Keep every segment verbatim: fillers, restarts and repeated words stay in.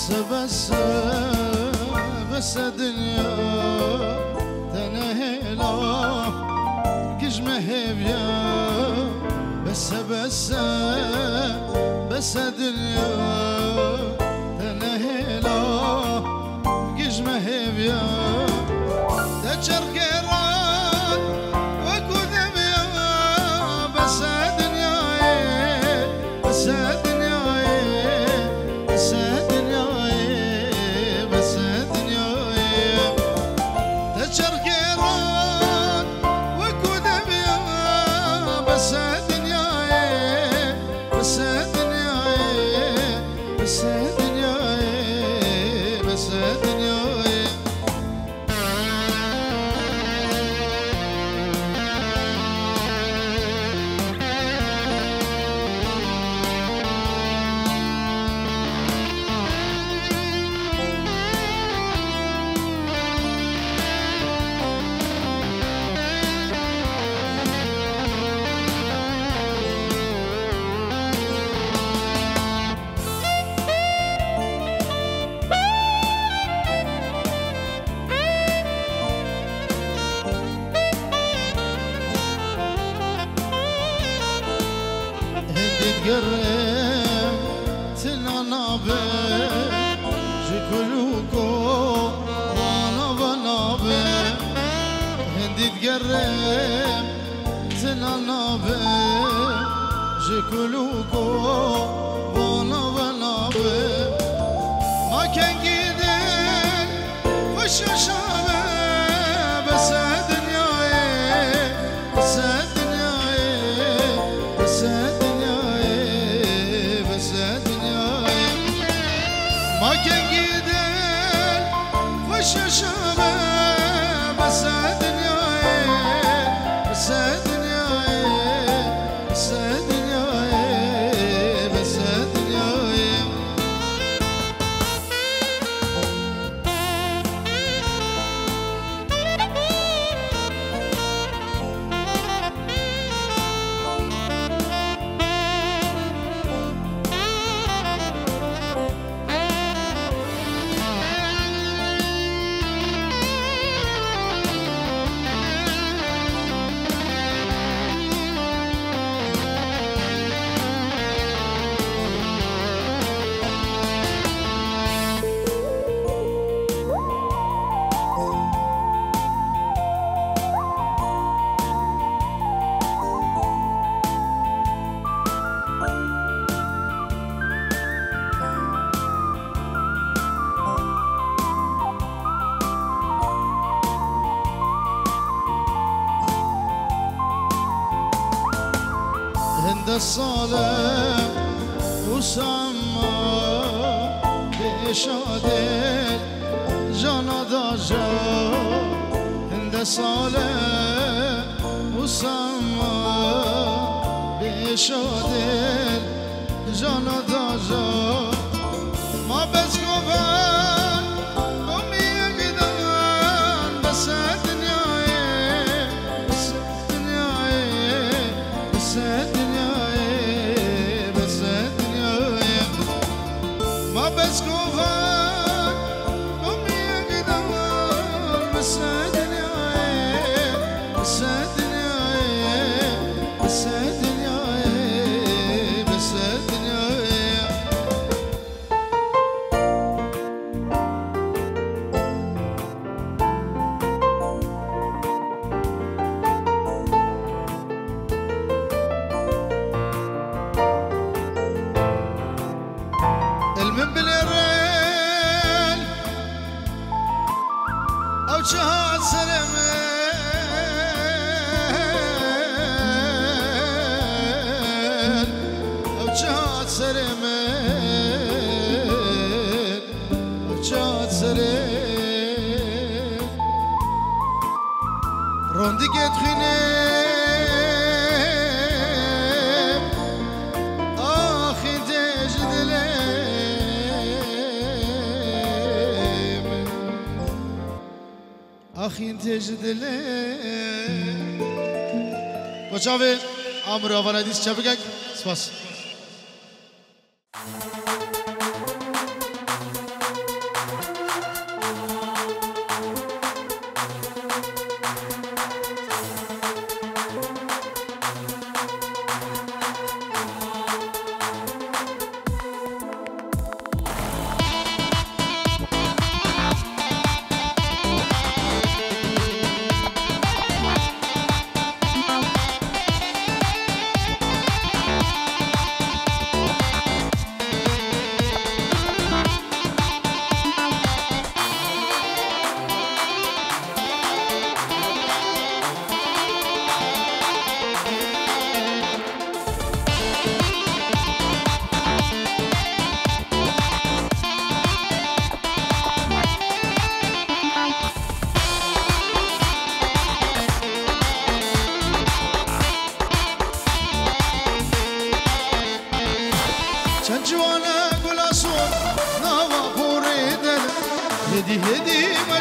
بس بس بس دنيا تنهلا كجمة هبيا بس بس بس دنيا تنهلا كجمة هبيا تجر كيران وكود بيا بس دنيا بس دنيا بس دنيا بس دنيا تجر كيران وكود بيا بس دنيا بس دنيا بس دنيا بس دنيا تقرب تنانابه جكلوكو وانا بنابه هندي تقرب تنانابه جكلوكو وانا بنابه ما كان قيدن وش شابه بس دنياي بس دنياي بس ما كان قيدن وش شابه بس دنياي بس دنياي بس دنياي بس دنياي هند الصالح وسما بإشادة جانا داجا هند الصالح وسما بإشادة جانا داجا ما بس كوبان قومي يقدان بس دنياي بس دنياي بس ما بس كوفان قومي يقدر بس دنياي بس دنياي بس دنياي بس دنياي المن بالريل او جهاد سلمين او جهاد سلمين او جهاد سلمين روندي كتخيني اخي تجدلي اخي تجدلي وشافي امر افراديس شافيك سپاس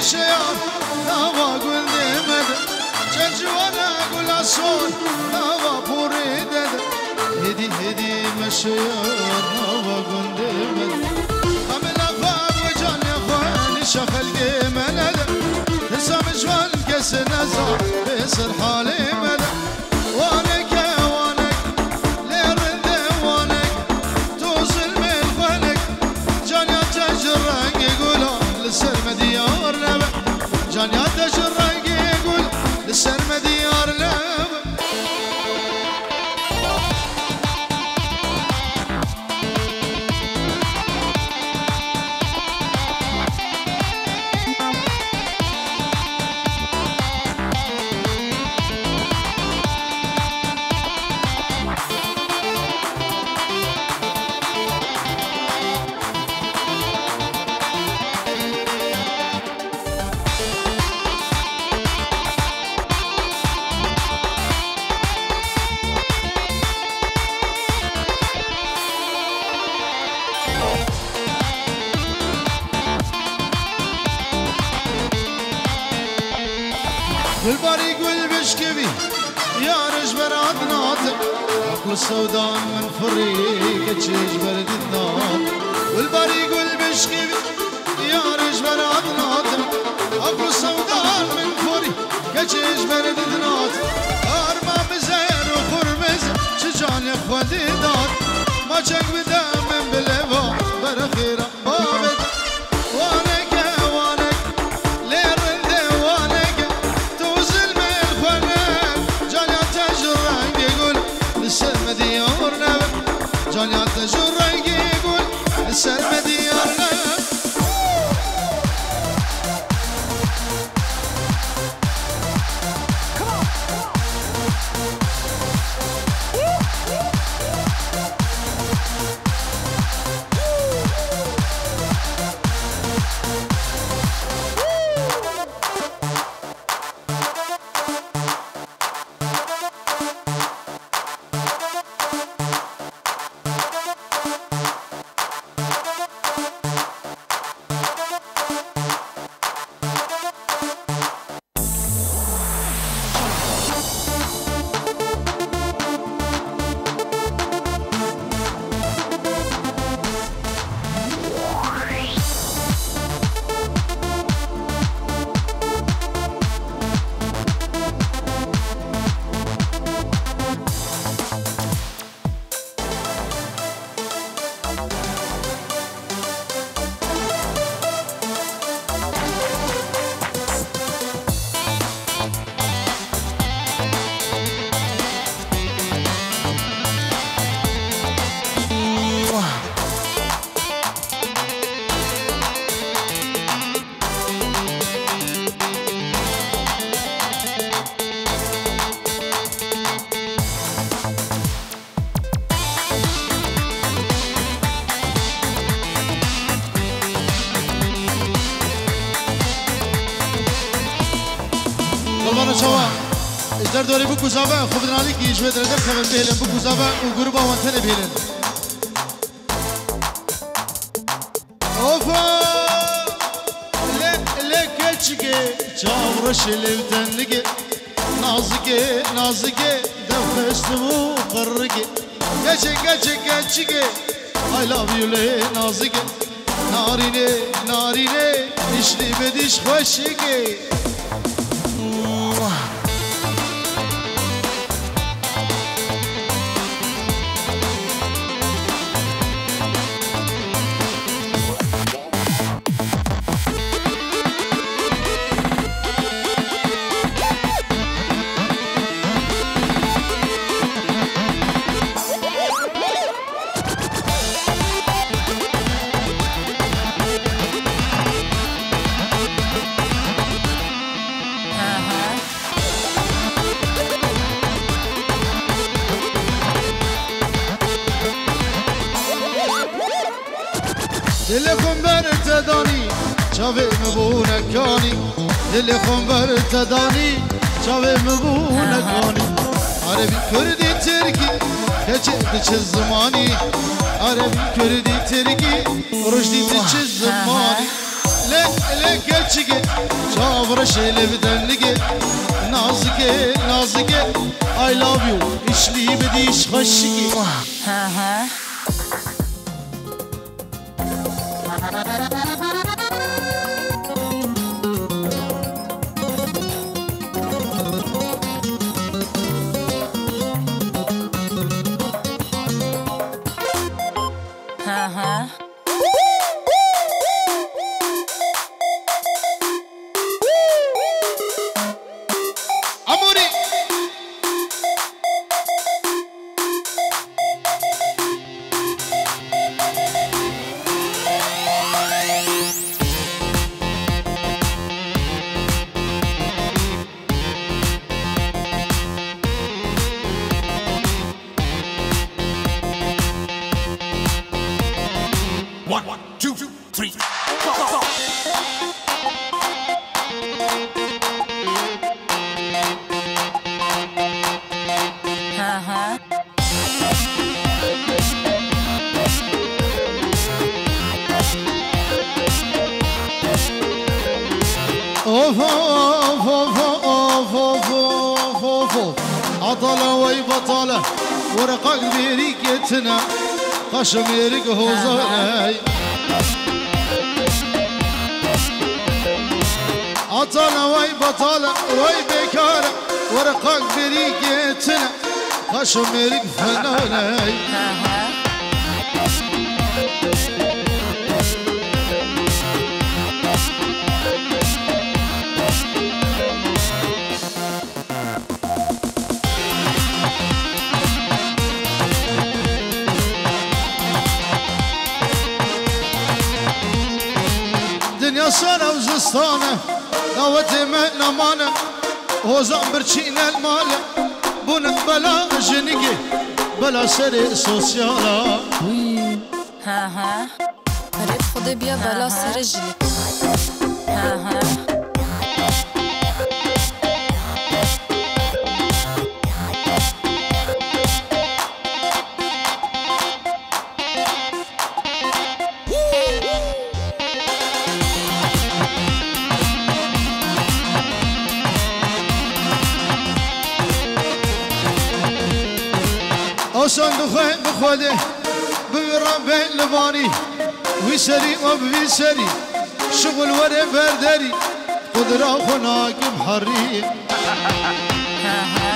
مشيار نوا قول دمد جنجوانا قول أصول نوا بوريد هدي هدي مشيار نوا قول دمد أمن أفاد وجان يخواني شخل قيمنا تنسى مجوان كس نزار بيصير حالي ملا وانك وانك ليرد وانك توصل من فنك جان يا تجرق يقولون للسلمة ديار نبع جان يا تجرق يقول للسلمة ديار نبع والباري يقول بشكبي يا رجبر عدناطق أكو السودان من فريق تجبر دناط والباري يقول بشكبي يا رجبر عدناطق أكو السودان من فريق تجبر دناط أرمى بزير وخرمز شجان يخوالي دار ما جاك بدا من بلبا برخيرا بابد وانك وانك ليرن وانك السلمة ديار نبع جان يا تجرق يقول السلمة ديار نبع قلبانا شوا اجدر دوري بو كوزابا خبدنا عليك يجوي درجة خبر بهلن بو كوزابا وقربا وانتني بهلن اوفا لك لك اتشكي چاورش لفتنكي نازكي نازكي دفشت مو قركي كچي كچي كچكي I love you لي نازكي ناريني ناريني اشلي بديش خوشكي دلكم برتداني شافي مبونكاني دلكم برتداني شافي مبونكاني عربي كردي تركي كجد الزماني عربي كردي تركي رشدي تش الزماني لك لك تشقي شافرش اللي بدنقي نازكي نازكي I love you إشلي بديش خشقي ها ها ها ها عموري One, two, three, four, four. ها ها اوف اوف اوف اوف اوف اوف اوف اوف عطلة وي بطلة ورقة كبيريك يتنا قشميرك هوزاني عطلة وي بطلة وي بكارة ورقة كبيريك يتنا قشميرك فناني ها ها دنيا سنة وزستانة نوتي من نمانة هوزان برشينا المالة بنا بلا جنيكي بلا سري سوسيالا ها ها ريت خدي بيا بلا سرجلي ها ها اوسان دخوي بخوده بربي لباني ويسري وبيسري شغل وري بردري قدرة خناك بحري ها ها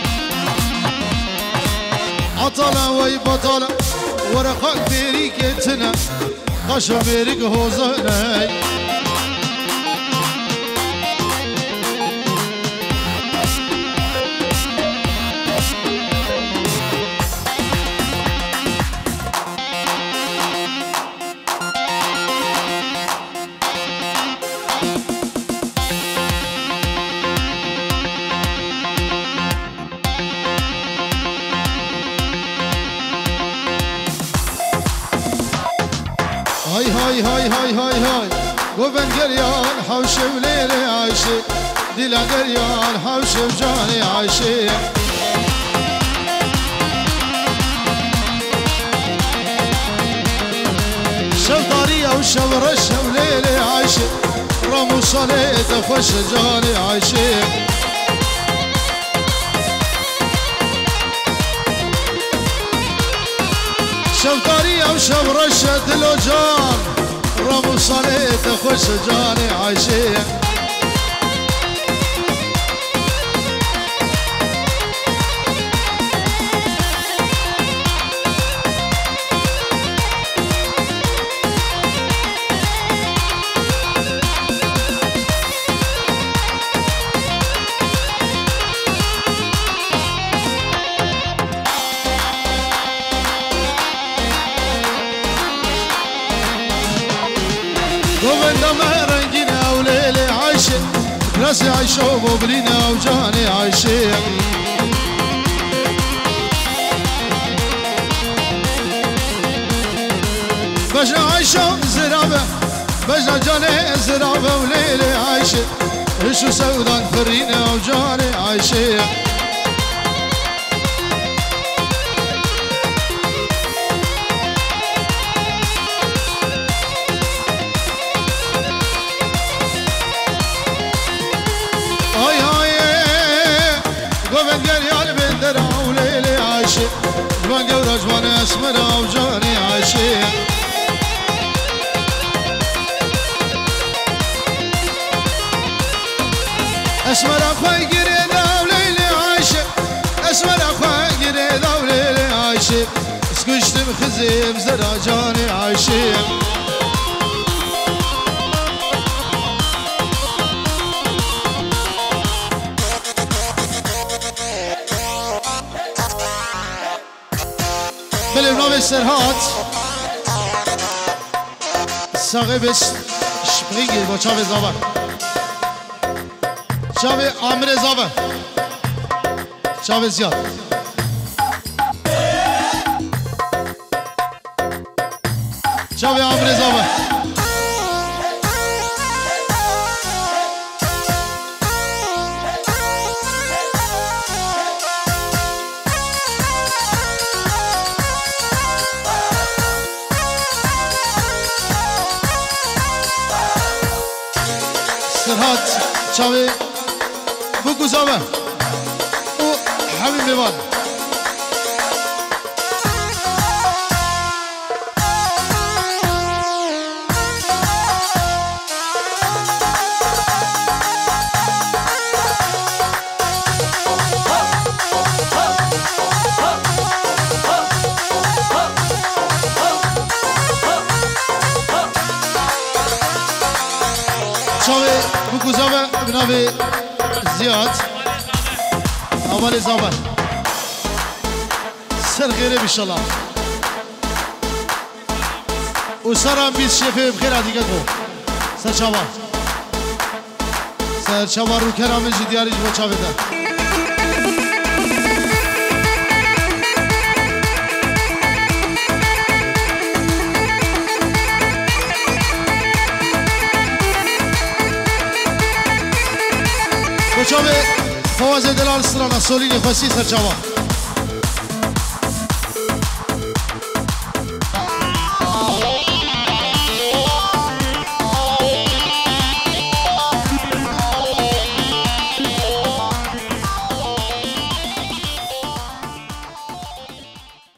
عطلة وي بطلة ورقة كبيري كتنا قشميرك هوزاني هاي هاي هاي هاي هاي هاي وبن قريان حوش وليلي عايشي ديلا قريان حوش وجاني عايشي شوطارية وشورشة وليلي عايشي رامو صليت خوش جاني عايشي شوطارية وشورشة دلوجان رامو صليت خوش جاني عايشي وبندا ما رنجينا وليلي عايشة راسي عايشة وبلينا وجاني عايشة بجا عايشة زرابة بجا جاني زرابة وليلي عايشة إيشو سودان فرينا وجاني عايشة بند گریال بندر او لیلی عایشه جوان گورا جوان اسمر او جانی عایشه اسمر اخوان گیره داو لیلی عایشه اسمر اخوان گیره داو لیلی عایشه اسکشتم خزیم زرا جانی عایشه بله نام سرهات صاحب شپریگی با چاوه زاور چاوه عامر زاور چاوه زیاد چاوه عامر زاور سرهات چاوه بگو زاوه او حبیب میوان چاوه بگو زاوه بناوه زیاد اول زاوه سر غیره بیشالله و سرم بیز شفه بخیر دیگه گو سر چاوه سر چاوه رو کرامش دیاریش با چاوه ده چاوه فواز دلال سرانا سولین خواستی سر چاوه